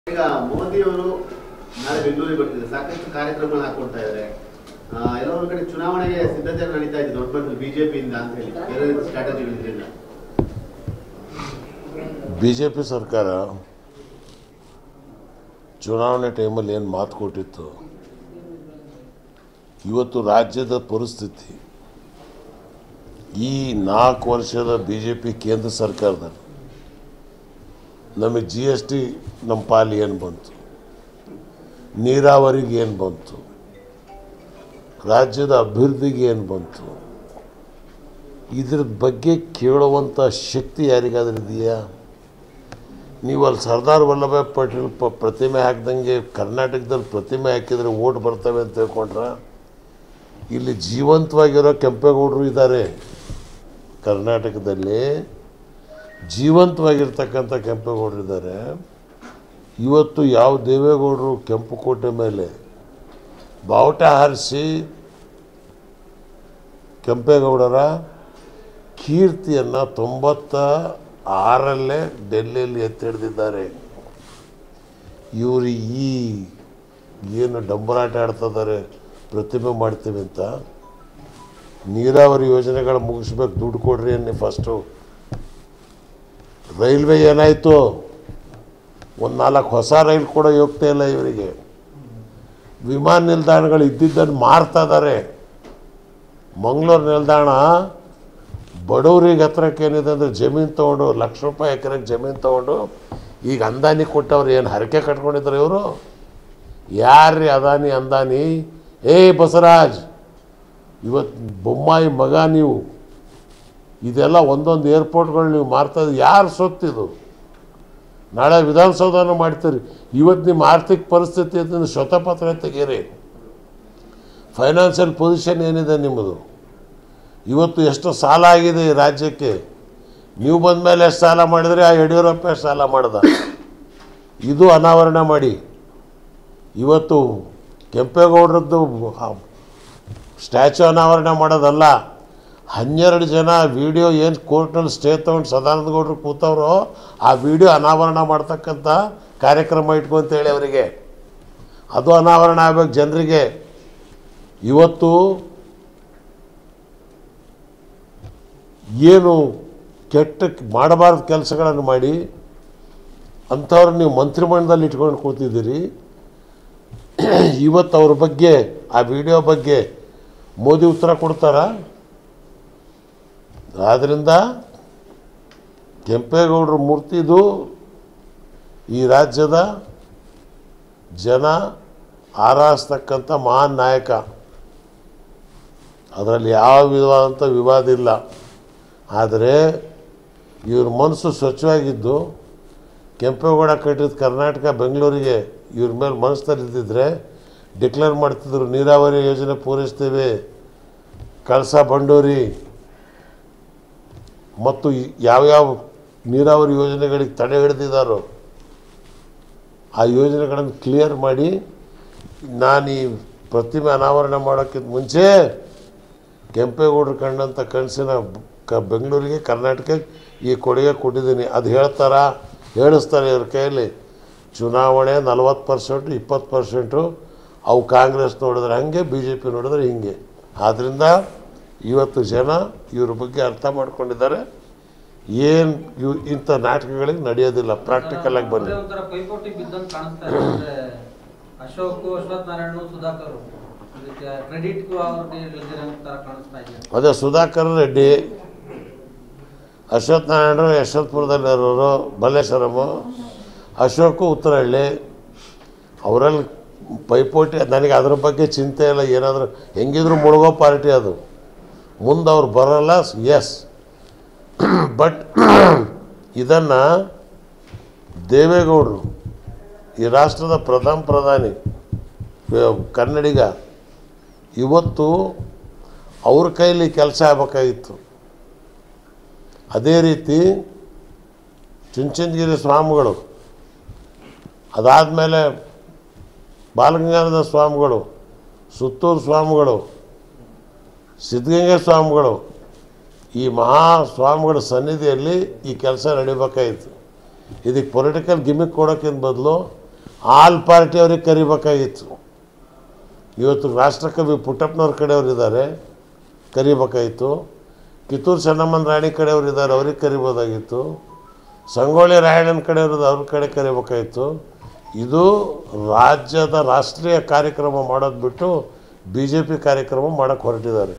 ಈಗ ಮೋದಿ ಅವರು ನಾಳೆ ಬೆಂಗಳೂರಿಗೆ ಬರ್ತಿದ್ದಾರೆ, ಸಾಕಷ್ಟು ಕಾರ್ಯಕ್ರಮಗಳು ಹಾಕೊಳ್ತಾ ಇದ್ದಾರೆ. ಎಲ್ಲೋ ಒಂದು ಕಡೆ ಚುನಾವಣೆಗೆ ಸಿದ್ಧತೆ ನಡೀತಾ ಇದೆ ದೊಡ್ಡ ಮಟ್ಟದಲ್ಲಿ ಬಿಜೆಪಿಯಿಂದ ಅಂತ ಹೇಳಿ ಬೇರೆ ಸ್ಟ್ರಾಟಜಿಗಳಿದ್ರಿಂದ ಬಿಜೆಪಿ ಸರ್ಕಾರ ಚುನಾವಣೆ ಟೈಮಲ್ಲಿ ಏನು ಮಾತು ಕೊಟ್ಟಿತ್ತು, ಇವತ್ತು ರಾಜ್ಯದ ಪರಿಸ್ಥಿತಿ ಈ 4 ವರ್ಷದ ಬಿಜೆಪಿ ಕೇಂದ್ರ ಸರ್ಕಾರದಲ್ಲಿ ನಮಗೆ GST ನಮ್ಮ ಪಾಲು ಏನು ಬಂತು, ನೀರಾವರಿಗೆ ಏನು ಬಂತು, ರಾಜ್ಯದ ಅಭಿವೃದ್ಧಿಗೆ ಏನು ಬಂತು, ಇದ್ರ ಬಗ್ಗೆ ಕೇಳುವಂಥ ಶಕ್ತಿ ಯಾರಿಗಾದ್ರೂ ಇದೆಯಾ? ನೀವು ಅಲ್ಲಿ ಸರ್ದಾರ್ ವಲ್ಲಭಾಯ್ ಪಟೇಲ್ ಪ್ರತಿಮೆ ಹಾಕ್ದಂಗೆ ಕರ್ನಾಟಕದಲ್ಲಿ ಪ್ರತಿಮೆ ಹಾಕಿದರೆ ಓಟ್ ಬರ್ತವೆ ಅಂತ ತಿಳ್ಕೊಂಡ್ರೆ, ಇಲ್ಲಿ ಜೀವಂತವಾಗಿರೋ ಕೆಂಪೇಗೌಡರು ಇದ್ದಾರೆ. ಕರ್ನಾಟಕದಲ್ಲಿ ಜೀವಂತವಾಗಿರ್ತಕ್ಕಂಥ ಕೆಂಪೇಗೌಡರು ಇದ್ದಾರೆ. ಇವತ್ತು ಯಾವ ದೇವೇಗೌಡರು ಕೆಂಪುಕೋಟೆ ಮೇಲೆ ಬಾವುಟ ಹಾರಿಸಿ ಕೆಂಪೇಗೌಡರ ಕೀರ್ತಿಯನ್ನು 96ರಲ್ಲೇ ಡೆಲ್ಲಿಯಲ್ಲಿ ಎತ್ತಿ ಹಿಡಿದಿದ್ದಾರೆ. ಇವರು ಈ ಏನು ಡಂಬರಾಟ ಆಡ್ತಿದ್ದಾರೆ ಪ್ರತಿಮೆ ಮಾಡ್ತೀವಿ ಅಂತ, ನೀರಾವರಿ ಯೋಜನೆಗಳು ಮುಗಿಸ್ಬೇಕು, ದುಡ್ಡು ಕೊಡ್ರಿ ಅನ್ನಿ ಫಸ್ಟು. ರೈಲ್ವೆ ಏನಾಯಿತು, ಒಂದು 4 ಹೊಸ ರೈಲ್ ಕೂಡ ಹೋಗ್ತಾ ಇಲ್ಲ ಇವರಿಗೆ. ವಿಮಾನ ನಿಲ್ದಾಣಗಳು ಇದ್ದಿದ್ದನ್ನು ಮಾರ್ತಾ ಇದ್ದಾರೆ. ಮಂಗಳೂರು ನಿಲ್ದಾಣ ಬಡವ್ರಿಗೆ ಹತ್ರಕ್ಕೆ ಏನಿದೆ ಅಂದರೆ ಜಮೀನು ತೊಗೊಂಡು ಲಕ್ಷ ರೂಪಾಯಿ ಎಕರೆಗೆ ಜಮೀನು ತೊಗೊಂಡು ಈಗ ಅಂದಾನಿ ಕೊಟ್ಟವ್ರು ಏನು ಹರಕೆ ಕಟ್ಕೊಂಡಿದ್ದಾರೆ ಇವರು. ಯಾರ್ರೀ ಅದಾನಿ ಅಂದಾನಿ? ಬಸವರಾಜ್, ಇವತ್ತು ಬೊಮ್ಮಾಯಿ ಮಗ ನೀವು, ಇದೆಲ್ಲ ಒಂದೊಂದು ಏರ್ಪೋರ್ಟ್ಗಳು ನೀವು ಮಾರ್ತಾ ಯಾರು ಸೊತ್ತಿದು? ನಾಳೆ ವಿಧಾನಸೌಧನೂ ಮಾಡ್ತೀರಿ. ಇವತ್ತು ನಿಮ್ಮ ಆರ್ಥಿಕ ಪರಿಸ್ಥಿತಿ ಅಂತ ಶ್ವೇತಪತ್ರ ತೆಗೀರಿ. ಫೈನಾನ್ಷಿಯಲ್ ಪೊಸಿಷನ್ ಏನಿದೆ ನಿಮ್ಮದು? ಇವತ್ತು ಎಷ್ಟು ಸಾಲ ಆಗಿದೆ ಈ ರಾಜ್ಯಕ್ಕೆ? ನೀವು ಬಂದ ಮೇಲೆ ಎಷ್ಟು ಸಾಲ ಮಾಡಿದರೆ ಆ ಯಡಿಯೂರಪ್ಪ ಎಷ್ಟು ಸಾಲ ಮಾಡ್ದ? ಇದು ಅನಾವರಣ ಮಾಡಿ. ಇವತ್ತು ಕೆಂಪೇಗೌಡರದ್ದು ಸ್ಟ್ಯಾಚ್ಯೂ ಅನಾವರಣ ಮಾಡೋದಲ್ಲ, 12 ಜನ ವಿಡಿಯೋ ಏನು ಕೋರ್ಟ್ನಲ್ಲಿ ಸ್ಟೇ ತೊಗೊಂಡು ಸದಾನಂದ ಗೌಡರು ಕೂತವರು ಆ ವಿಡಿಯೋ ಅನಾವರಣ ಮಾಡ್ತಕ್ಕಂಥ ಕಾರ್ಯಕ್ರಮ ಇಟ್ಕೊಂತೇಳಿ ಅವರಿಗೆ ಅದು ಅನಾವರಣ ಆಗಬೇಕು ಜನರಿಗೆ. ಇವತ್ತು ಏನು ಕೆಟ್ಟ ಮಾಡಬಾರ್ದು ಕೆಲಸಗಳನ್ನು ಮಾಡಿ ಅಂಥವ್ರು ನೀವು ಮಂತ್ರಿಮಂಡಲದಲ್ಲಿ ಇಟ್ಕೊಂಡು ಕೂತಿದ್ದೀರಿ. ಇವತ್ತು ಅವ್ರ ಬಗ್ಗೆ ಆ ವಿಡಿಯೋ ಬಗ್ಗೆ ಮೋದಿ ಉತ್ತರ ಕೊಡ್ತಾರಾ? ಆದ್ದರಿಂದ ಕೆಂಪೇಗೌಡರ ಮೂರ್ತಿದು ಈ ರಾಜ್ಯದ ಜನ ಆರಾಧಿಸ್ತಕ್ಕಂಥ ಮಹಾನ್ ನಾಯಕ. ಅದರಲ್ಲಿ ಯಾವ ವಿಧವಾದಂಥ ವಿವಾದ ಇಲ್ಲ. ಆದರೆ ಇವ್ರ ಮನಸ್ಸು ಸ್ವಚ್ಛವಾಗಿದ್ದು ಕೆಂಪೇಗೌಡ ಕಟ್ಟಿದ ಕರ್ನಾಟಕ ಬೆಂಗಳೂರಿಗೆ ಇವ್ರ ಮೇಲೆ ಮನಸ್ಸಲ್ಲಿ ಇದ್ದಿದ್ರೆ ಡಿಕ್ಲೇರ್ ಮಾಡ್ತಿದ್ರು, ನೀರಾವರಿ ಯೋಜನೆ ಪೂರೈಸ್ತೀವಿ, ಕಳಸಾ ಬಂಡೂರಿ ಮತ್ತು ಯಾವ್ಯಾವ ನೀರಾವರಿ ಯೋಜನೆಗಳಿಗೆ ತಡೆ ಹಿಡಿದಿದ್ದಾರೋ ಆ ಯೋಜನೆಗಳನ್ನು ಕ್ಲಿಯರ್ ಮಾಡಿ ನಾನು ಈ ಪ್ರತಿಮೆ ಅನಾವರಣ ಮಾಡೋಕ್ಕಿಂತ ಮುಂಚೆ ಕೆಂಪೇಗೌಡರು ಕಂಡಂಥ ಕನಸಿನ ಬೆಂಗಳೂರಿಗೆ ಕರ್ನಾಟಕಕ್ಕೆ ಈ ಕೊಡುಗೆ ಕೊಟ್ಟಿದ್ದೀನಿ. ಅದು ಹೇಳಿಸ್ತಾರೆ ಇವ್ರ ಕೈಯಲ್ಲಿ. ಚುನಾವಣೆ 40%, 20%, ಅವು ಕಾಂಗ್ರೆಸ್ ನೋಡಿದ್ರೆ ಹಾಗೆ, BJP ನೋಡಿದ್ರೆ ಹಿಂಗೆ. ಆದ್ದರಿಂದ ಇವತ್ತು ಜನ ಇವ್ರ ಬಗ್ಗೆ ಅರ್ಥ ಮಾಡ್ಕೊಂಡಿದ್ದಾರೆ. ಏನು ಇಂಥ ನಾಟಕಗಳಿಗೆ ನಡೆಯೋದಿಲ್ಲ, ಪ್ರಾಕ್ಟಿಕಲ್ ಆಗಿ ಬನ್ನಿ. ಅದೇ ಸುಧಾಕರ್ ರೆಡ್ಡಿ, ಅಶ್ವಥ್ ನಾರಾಯಣರು ಯಶವಂತಪುರದಲ್ಲಿರೋರು, ಮಲ್ಲೇಶ್ವರಮು, ಅಶೋಕು ಉತ್ತರಹಳ್ಳಿ, ಅವರಲ್ಲಿ ಪೈಪೋಟಿ. ನನಗೆ ಅದ್ರ ಬಗ್ಗೆ ಚಿಂತೆ ಇಲ್ಲ. ಏನಾದರೂ ಹೆಂಗಿದ್ರು ಮುಳುಗೋ ಪಾರ್ಟಿ ಅದು, ಮುಂದೆ ಅವ್ರು ಬರೋಲ್ಲ. ಎಸ್, ಬಟ್ ಇದನ್ನು ದೇವೇಗೌಡರು ಈ ರಾಷ್ಟ್ರದ ಪ್ರಧಾನಿ ಕನ್ನಡಿಗ, ಇವತ್ತು ಅವ್ರ ಕೈಲಿ ಕೆಲಸ ಆಗಬೇಕಾಗಿತ್ತು. ಅದೇ ರೀತಿ ಚುಂಚನಗಿರಿ ಸ್ವಾಮಿಗಳು, ಅದಾದಮೇಲೆ ಬಾಲಗಂಗಾಧರ ಸ್ವಾಮಿಗಳು, ಸುತ್ತೂರು ಸ್ವಾಮಿಗಳು, ಸಿದ್ಧಗಂಗಾ ಸ್ವಾಮಿಗಳು, ಈ ಮಹಾ ಸ್ವಾಮಿಗಳ ಸನ್ನಿಧಿಯಲ್ಲಿ ಈ ಕೆಲಸ ನಡಿಬೇಕಾಯಿತು. ಇದಕ್ಕೆ ಪೊಲಿಟಿಕಲ್ ಗಿಮಿಕ್ ಕೊಡೋಕ್ಕಿಂತ ಬದಲು ಆಲ್ ಪಾರ್ಟಿ ಅವ್ರಿಗೆ ಕರಿಬೇಕಾಗಿತ್ತು. ಇವತ್ತು ರಾಷ್ಟ್ರಕವಿ ಪುಟ್ಟಪ್ಪನವ್ರ ಕಡೆಯವ್ರು ಇದ್ದಾರೆ, ಕರಿಬೇಕಾಗಿತ್ತು. ಕಿತ್ತೂರು ಚೆನ್ನಮ್ಮನ ರಾಣಿ ಕಡೆಯವ್ರು ಇದ್ದಾರೆ, ಅವ್ರಿಗೆ ಕರಿಬೋದಾಗಿತ್ತು. ಸಂಗೊಳ್ಳಿ ರಾಯಣ್ಣನ ಕಡೆಯವ್ರದ್ದು ಅವ್ರ ಕಡೆ ಕರಿಬೇಕಾಗಿತ್ತು. ಇದು ರಾಜ್ಯದ ರಾಷ್ಟ್ರೀಯ ಕಾರ್ಯಕ್ರಮ ಮಾಡೋದು ಬಿಟ್ಟು BJP ಕಾರ್ಯಕ್ರಮ ಮಾಡೋಕ್ಕೆ ಹೊರಟಿದ್ದಾರೆ.